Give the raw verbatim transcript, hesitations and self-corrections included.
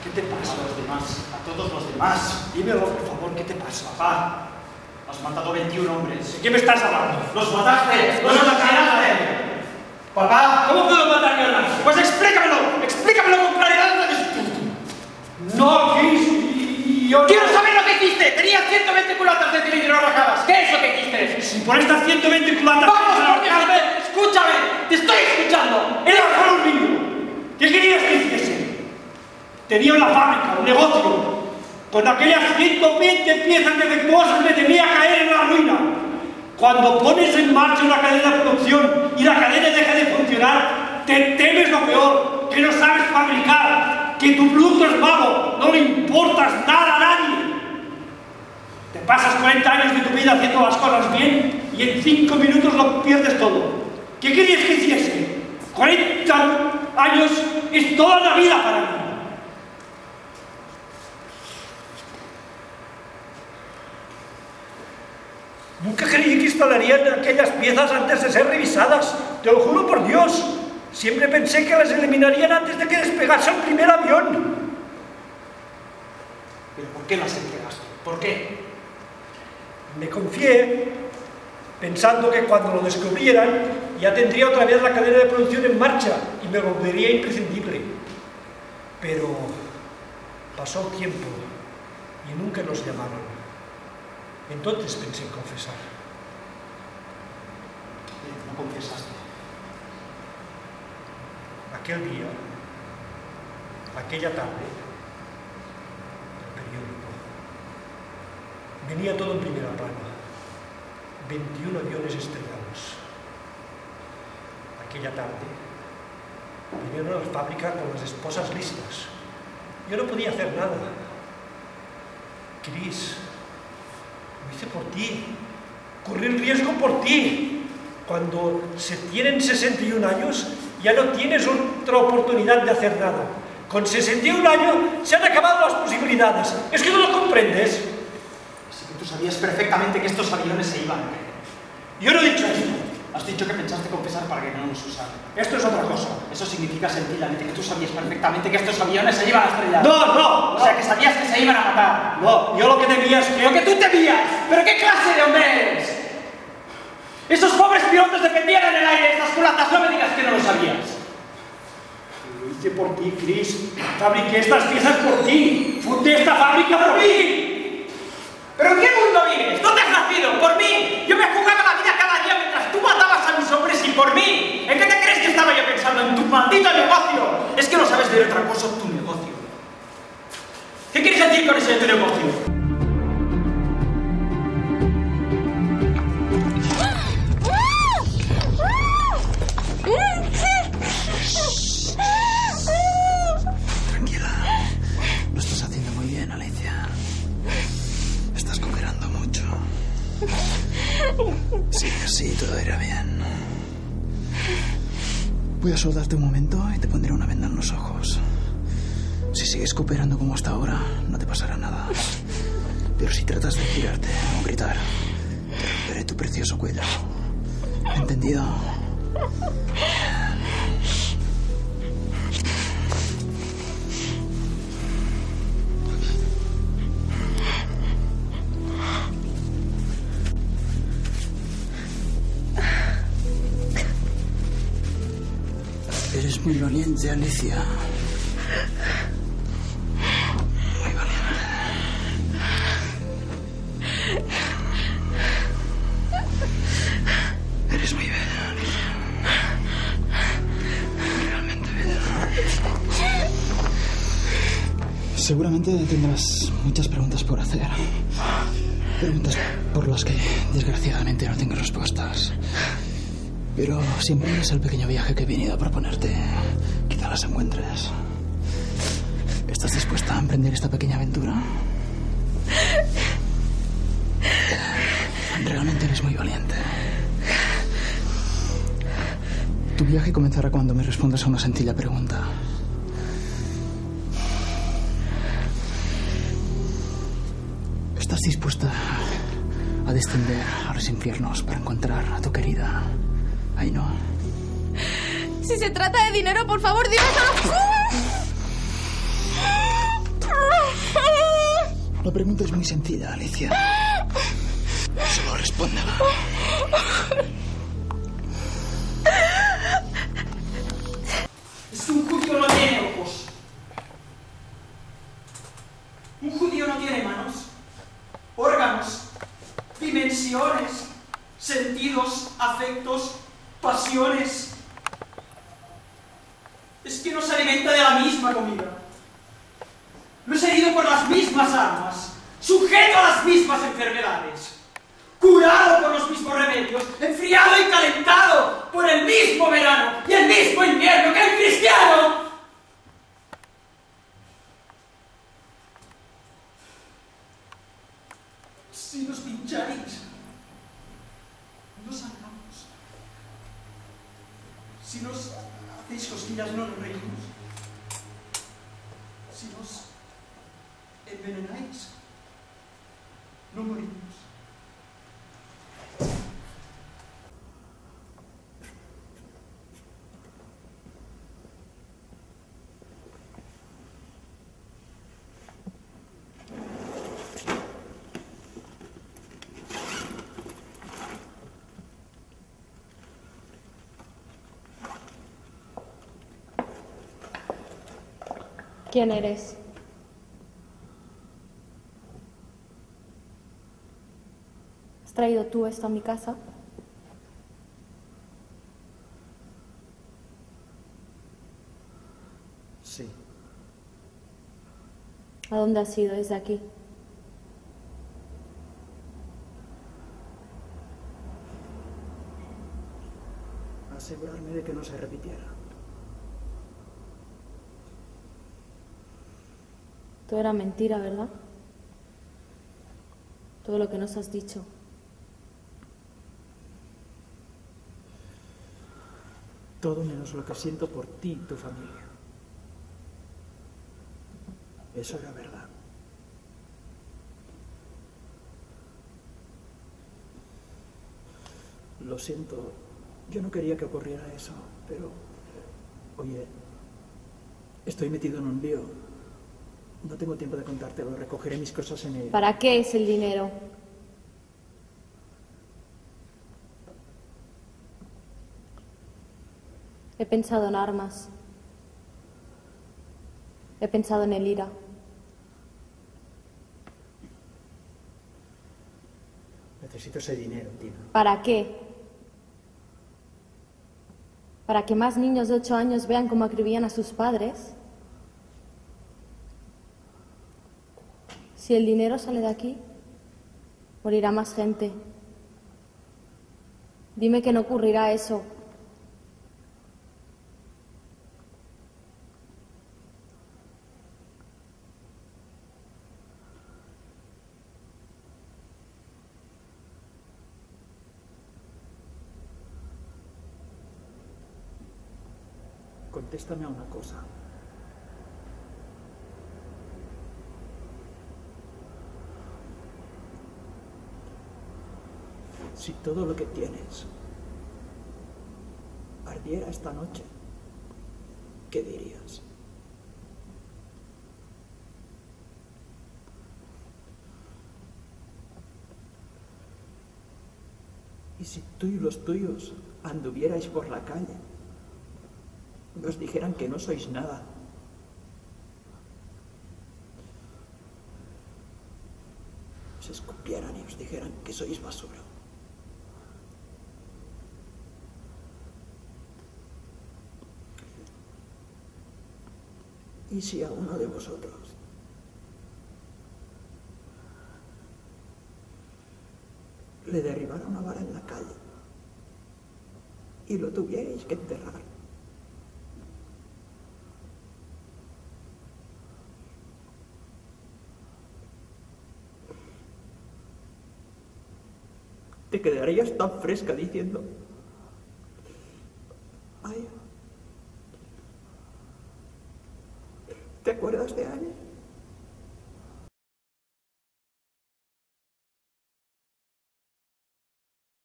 ¿Qué te pasa? A los demás, a todos los demás. Dímelo, por favor, ¿qué te pasa? Papá, has matado veintiún hombres. ¿De qué me estás hablando? ¡Los mataste! ¡Los asesinaste! Papá, ¿Cómo puedo matar yo a nadie? pues explícamelo, explícamelo con claridad. No, Chris, yo... ¡Quiero saber lo que hiciste! Tenías ciento veinte culatas de cilindro arrojadas. ¿Qué es lo que hiciste? Si por estas ciento veinte culatas... ¡Vamos, por Dios! ¡Escúchame! ¡Te estoy escuchando! Era solo un niño. ¿Qué querías que hiciese? Tenía una fábrica, un negocio. Con aquellas ciento veinte piezas defectuosas me temía caer en la ruina. Cuando pones en marcha una cadena de producción y la cadena deja de funcionar, te temes lo peor, que no sabes fabricar, que tu producto es malo, no le importas nada a nadie. Te pasas cuarenta años de tu vida haciendo las cosas bien y en cinco minutos lo pierdes todo. ¿Qué querías que hiciese? cuarenta años es toda la vida para mí. Nunca creí que instalarían aquellas piezas antes de ser revisadas. Te lo juro por Dios. Siempre pensé que las eliminarían antes de que despegase el primer avión. ¿Pero por qué las entregaste? ¿Por qué? Me confié pensando que cuando lo descubrieran ya tendría otra vez la cadena de producción en marcha y me volvería imprescindible. Pero pasó el tiempo y nunca nos llamaron. Entonces pensé en confesar. No confesaste. Aquel día, aquella tarde, el periódico, venía todo en primera plana. veintiún aviones estrellados. Aquella tarde, vinieron a la fábrica con las esposas listas. Yo no podía hacer nada. Chris, lo hice por ti. Corrí el riesgo por ti. Cuando se tienen sesenta y un años, ya no tienes otra oportunidad de hacer nada. Con sesenta y un años se han acabado las posibilidades. ¿Es que no lo comprendes? Así que tú sabías perfectamente que estos aviones se iban a caer. Yo no he dicho esto. Has dicho que pensaste confesar para que no nos usaran. Esto es otra cosa. Eso significa sencillamente que tú sabías perfectamente que estos aviones se iban a estrellar. No, no. O sea, que sabías que se iban a matar. No, yo lo que temía es que... ¡Lo que tú temías! ¿Pero qué clase de hombre eres? Esos pobres pilotos dependían en el aire, estas culatas, no me digas que no lo sabías. Lo hice por ti, Chris. Fabriqué estas piezas por ti. Fundé esta fábrica por mí. ¿Pero en qué mundo vives? ¿Dónde has nacido? ¿Por mí? Yo me jugaba la vida cada día mientras tú matabas a mis hombres y por mí. ¿En qué te crees que estaba yo pensando? En tu maldito negocio. Es que no sabes de otra cosa, tu negocio. ¿Qué quieres decir con ese de tu negocio? Tranquila. Lo estás haciendo muy bien, Alicia. Estás cooperando mucho. Sigue así, todo irá bien. Voy a soldarte un momento y te pondré una venda en los ojos. Si sigues cooperando como hasta ahora, no te pasará nada. Pero si tratas de girarte o gritar, te romperé tu precioso cuello. ¿Entendido? Eres muy valiente, Alicia. Muy valiente. Eres muy bella, Alicia. Realmente bella. Seguramente tendrás muchas preguntas por hacer. Preguntas por las que, desgraciadamente, no tengo respuestas. Pero si emprendes el pequeño viaje que he venido a proponerte, quizá las encuentres. ¿Estás dispuesta a emprender esta pequeña aventura? Realmente eres muy valiente. Tu viaje comenzará cuando me respondas a una sencilla pregunta. ¿Estás dispuesta a descender a los infiernos para encontrar a tu querida Ainhoa? Si se trata de dinero, por favor, dime solo... La pregunta es muy sencilla, Alicia. Solo respóndela. Es que un judío no tiene ojos. Un judío no tiene manos, órganos, dimensiones, sentidos, afectos, pasiones. Es que no se alimenta de la misma comida. No es herido por las mismas armas, sujeto a las mismas enfermedades, curado por los mismos remedios, enfriado y calentado por el mismo verano y el mismo invierno que el cristiano. Si nos pincháis, no sangramos. Si nos hacéis cosquillas, no nos reímos. Si nos envenenáis, no morimos. ¿Quién eres? ¿Has traído tú esto a mi casa? Sí. ¿A dónde has ido desde aquí? Asegurarme de que no se repitiera. Todo era mentira, ¿verdad? Todo lo que nos has dicho. Todo menos lo que siento por ti y tu familia. Eso era verdad. Lo siento, yo no quería que ocurriera eso, pero... Oye, estoy metido en un lío. No tengo tiempo de contártelo, recogeré mis cosas en el... ¿Para qué es el dinero? He pensado en armas. He pensado en el ira. Necesito ese dinero, Tina. ¿Para qué? ¿Para que más niños de ocho años vean cómo acribillan a sus padres? Si el dinero sale de aquí, morirá más gente. Dime que no ocurrirá eso. Contéstame a una cosa. Si todo lo que tienes ardiera esta noche, ¿qué dirías? Y si tú y los tuyos anduvierais por la calle, y os dijeran que no sois nada, os escupieran y os dijeran que sois basura. ¿Y si a uno de vosotros le derribara una vara en la calle y lo tuvierais que enterrar? Te quedarías tan fresca diciendo: